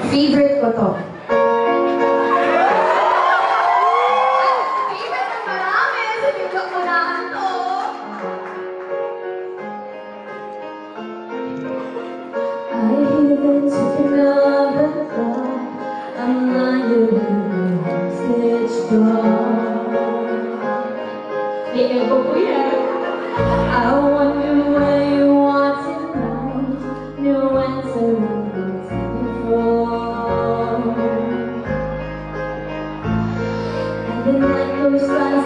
Favorite ko to. Favorite ng marami. Sabi ko, unahan to. I hear them talking of the clock. I'm lying stage door. May echo po yan. I wonder where you want tonight. No answer before. And the night goes by